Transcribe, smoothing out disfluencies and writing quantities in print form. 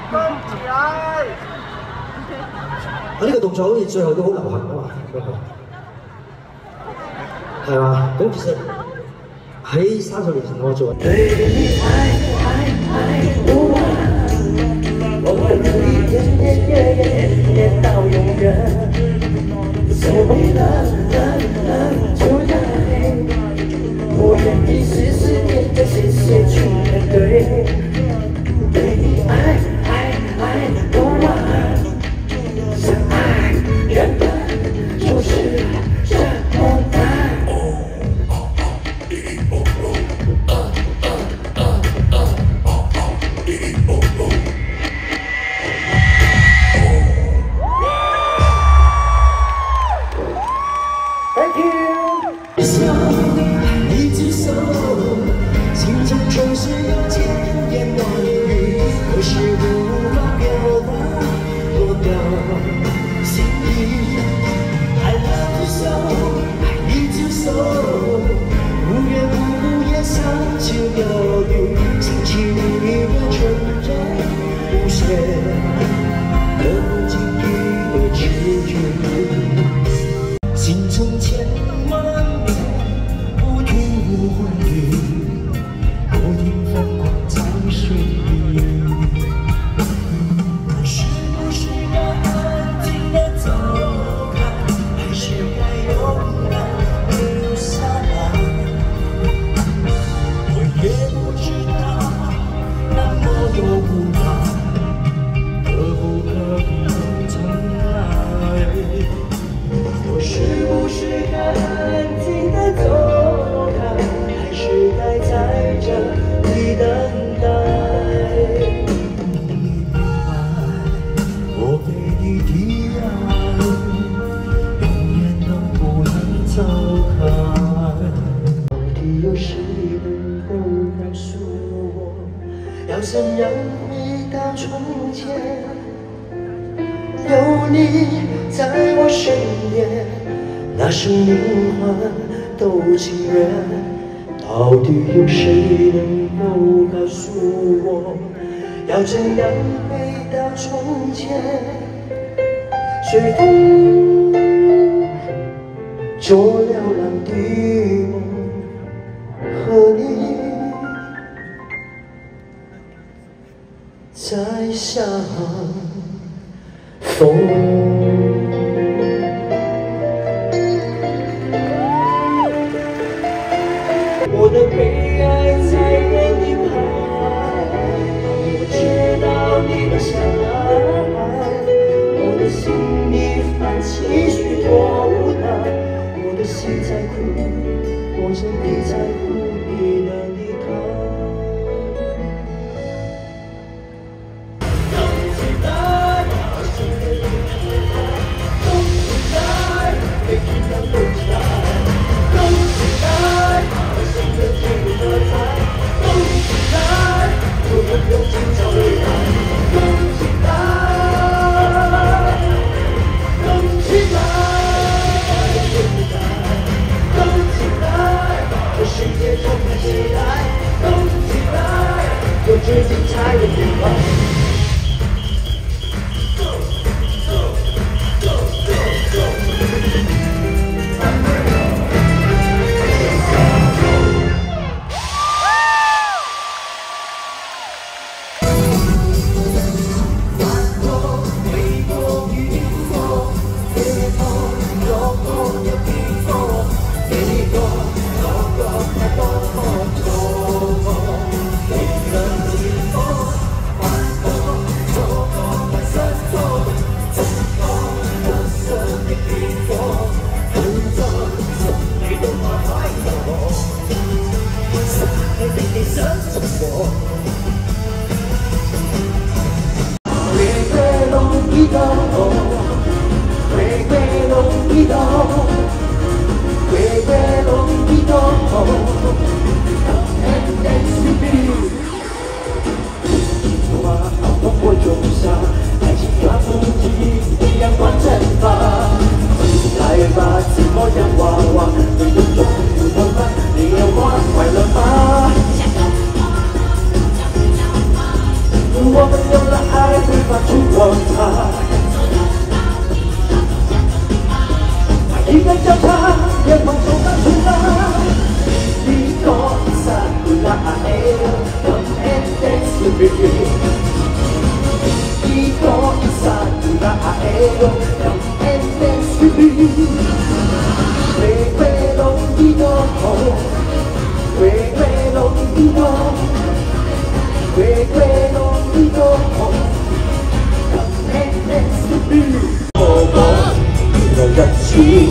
呢個動作好似最後都好流行啊嘛，係嘛？咁其實喺30年前我做。對你愛不完，我們可以天天夜夜夜到永遠。So we love tonight， 我願意時時刻刻謝謝去面對。對你愛不完。 原本就是这么难。Thank you。一只手，心中总是有千言万语，可是无法表达多掉。 I love you so， 爱你之手，无缘无故也想起了你，想起你的纯真无邪，冷静的结局，心中千万遍不停无语，不停疯狂在水里。 要怎样回到从前？有你在我身边，那生命换都情愿。到底有谁能够告诉我，要怎样回到从前？随风做流浪的梦，和你。 再相逢。我的悲哀在为你拍，我知道你的伤害，我的心里泛起许多无奈，我的心在哭，我真的在乎你的离开。 最精彩的地方。我们有了爱。 咯，Come and dance with me。喂喂龙的歌，喂喂龙的歌，喂喂龙的歌，Come and dance with me。我我我日子。